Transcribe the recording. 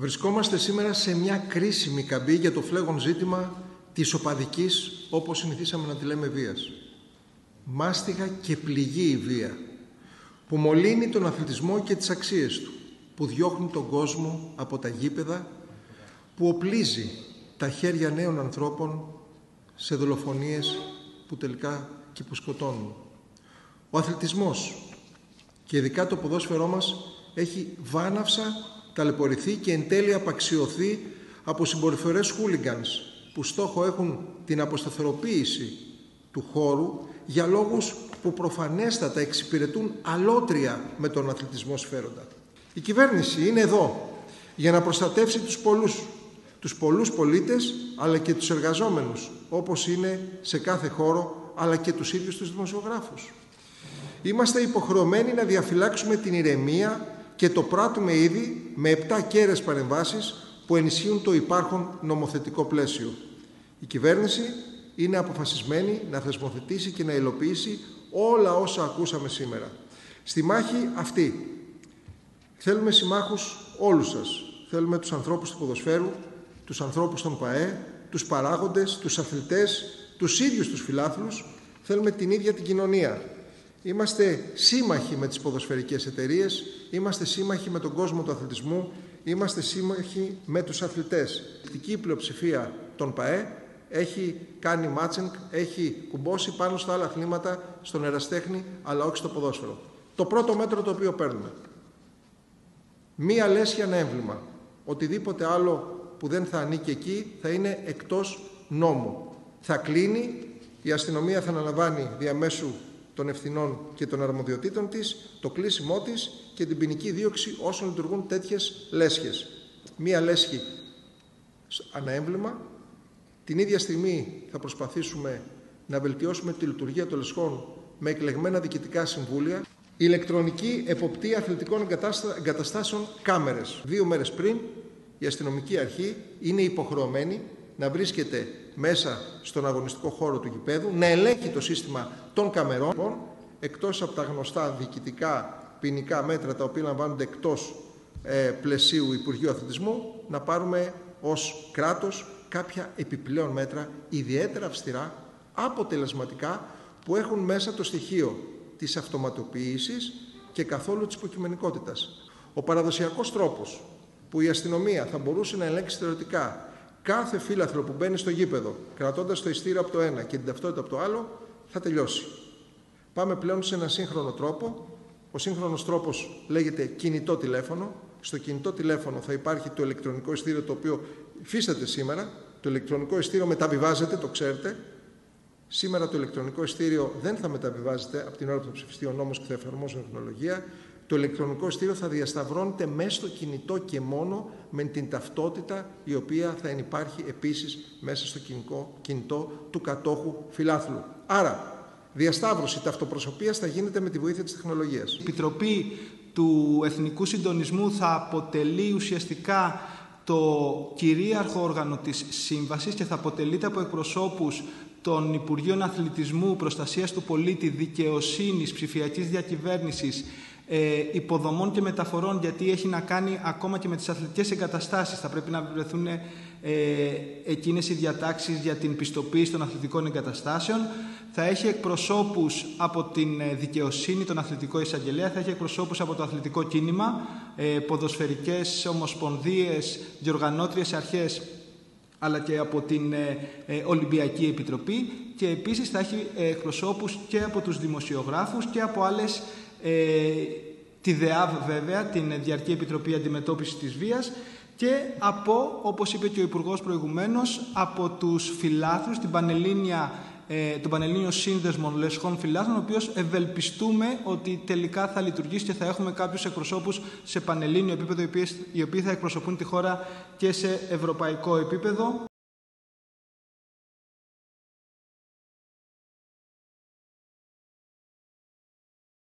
Βρισκόμαστε σήμερα σε μια κρίσιμη καμπή για το φλέγον ζήτημα της οπαδικής, όπως συνηθίσαμε να τη λέμε, βίας. Μάστιγα και πληγή η βία, που μολύνει τον αθλητισμό και τις αξίες του, που διώχνει τον κόσμο από τα γήπεδα, που οπλίζει τα χέρια νέων ανθρώπων σε δολοφονίες που τελικά και που σκοτώνουν. Ο αθλητισμός και ειδικά το ποδόσφαιρό μας έχει βάναυσα ταλαιπωρηθεί και εν τέλει απαξιωθεί από συμπεριφορές χούλιγκανς που στόχο έχουν την αποσταθεροποίηση του χώρου για λόγους που προφανέστατα εξυπηρετούν αλότρια με τον αθλητισμό σφαίροντα. Η κυβέρνηση είναι εδώ για να προστατεύσει τους πολλούς πολίτες, αλλά και τους εργαζόμενους, όπως είναι σε κάθε χώρο, αλλά και τους ίδιους τους δημοσιογράφους. Είμαστε υποχρεωμένοι να διαφυλάξουμε την ηρεμία και το πράττουμε ήδη με 7 κέραιες παρεμβάσεις που ενισχύουν το υπάρχον νομοθετικό πλαίσιο. Η κυβέρνηση είναι αποφασισμένη να θεσμοθετήσει και να υλοποιήσει όλα όσα ακούσαμε σήμερα. Στη μάχη αυτή θέλουμε συμμάχους όλους σας. Θέλουμε τους ανθρώπους του ποδοσφαίρου, τους ανθρώπους των ΠΑΕ, τους παράγοντες, τους αθλητές, τους ίδιους τους φιλάθλους. Θέλουμε την ίδια την κοινωνία. Είμαστε σύμμαχοι με τις ποδοσφαιρικές εταιρείες, είμαστε σύμμαχοι με τον κόσμο του αθλητισμού, είμαστε σύμμαχοι με τους αθλητές. Η δική πλειοψηφία των ΠΑΕ έχει κάνει μάτσινγκ, έχει κουμπώσει πάνω στα άλλα αθλήματα, στον ερασιτέχνη, αλλά όχι στο ποδόσφαιρο. Το πρώτο μέτρο το οποίο παίρνουμε. Μία λέσχη, ένα έμβλημα. Οτιδήποτε άλλο που δεν θα ανήκει εκεί θα είναι εκτός νόμου. Θα κλείνει, η αστυνομία θα αναλαμβάνει διαμέσου των ευθυνών και των αρμοδιοτήτων της, το κλείσιμό της και την ποινική δίωξη όσων λειτουργούν τέτοιες λέσχες. Μία λέσχη αναέμβλημα. Την ίδια στιγμή θα προσπαθήσουμε να βελτιώσουμε τη λειτουργία των λεσχών με εκλεγμένα διοικητικά συμβούλια. Ηλεκτρονική εποπτεία αθλητικών εγκαταστάσεων, κάμερες. 2 μέρες πριν η αστυνομική αρχή είναι υποχρεωμένη να βρίσκεται μέσα στον αγωνιστικό χώρο του γηπέδου, να ελέγχει το σύστημα των καμερών, εκτός από τα γνωστά διοικητικά ποινικά μέτρα τα οποία λαμβάνονται εκτός πλαισίου Υπουργείου Αθλητισμού, να πάρουμε ως κράτος κάποια επιπλέον μέτρα ιδιαίτερα αυστηρά, αποτελεσματικά, που έχουν μέσα το στοιχείο της αυτοματοποίησης και καθόλου της υποκειμενικότητας. Ο παραδοσιακός τρόπος που η αστυνομία θα μπορούσε να ελέγξει θεωρητικά κάθε φύλαθλο που μπαίνει στο γήπεδο, κρατώντας το ειστήριο από το ένα και την ταυτότητα από το άλλο, θα τελειώσει. Πάμε πλέον σε ένα σύγχρονο τρόπο. Ο σύγχρονος τρόπος λέγεται κινητό τηλέφωνο. Στο κινητό τηλέφωνο θα υπάρχει το ηλεκτρονικό ειστήριο, το οποίο υφίσταται σήμερα. Το ηλεκτρονικό ειστήριο μεταβιβάζεται, το ξέρετε. Σήμερα το ηλεκτρονικό ειστήριο δεν θα μεταβιβάζεται από την ώρα που θα ψηφιστεί ο νόμος και θα εφαρμόζουν τεχνολογία. Το ηλεκτρονικό ειστήριο θα διασταυρώνεται μέσα στο κινητό και μόνο με την ταυτότητα η οποία θα υπάρχει επίσης μέσα στο κινητό του κατόχου φιλάθλου. Άρα, διασταύρωση ταυτοπροσωπίας θα γίνεται με τη βοήθεια της τεχνολογίας. Η Επιτροπή του Εθνικού Συντονισμού θα αποτελεί ουσιαστικά το κυρίαρχο όργανο της Σύμβασης και θα αποτελείται από εκπροσώπους των Υπουργείων Αθλητισμού, Προστασίας του Πολίτη, Δικαιοσύνης, Ψηφιακής Διακυβέρνησης, υποδομών και μεταφορών, γιατί έχει να κάνει ακόμα και με τις αθλητικές εγκαταστάσεις. Θα πρέπει να βρεθούν εκείνες οι διατάξεις για την πιστοποίηση των αθλητικών εγκαταστάσεων. Θα έχει εκπροσώπους από την δικαιοσύνη, τον αθλητικό εισαγγελέα, θα έχει εκπροσώπους από το αθλητικό κίνημα, ποδοσφαιρικές ομοσπονδίες, διοργανώτριες αρχές, αλλά και από την Ολυμπιακή Επιτροπή, και επίσης θα έχει εκπροσώπους και από τους δημοσιογράφους και από άλλες, τη ΔΕΑΒ βέβαια, την Διαρκή Επιτροπή Αντιμετώπισης της Βίας, και από, όπως είπε και ο Υπουργός προηγουμένως, από τους φιλάθλους, τον Πανελλήνιο Σύνδεσμο Λεσχών Φιλάθλων, ο οποίος ευελπιστούμε ότι τελικά θα λειτουργήσει και θα έχουμε κάποιους εκπροσώπους σε πανελλήνιο επίπεδο, οι οποίοι θα εκπροσωπούν τη χώρα και σε ευρωπαϊκό επίπεδο.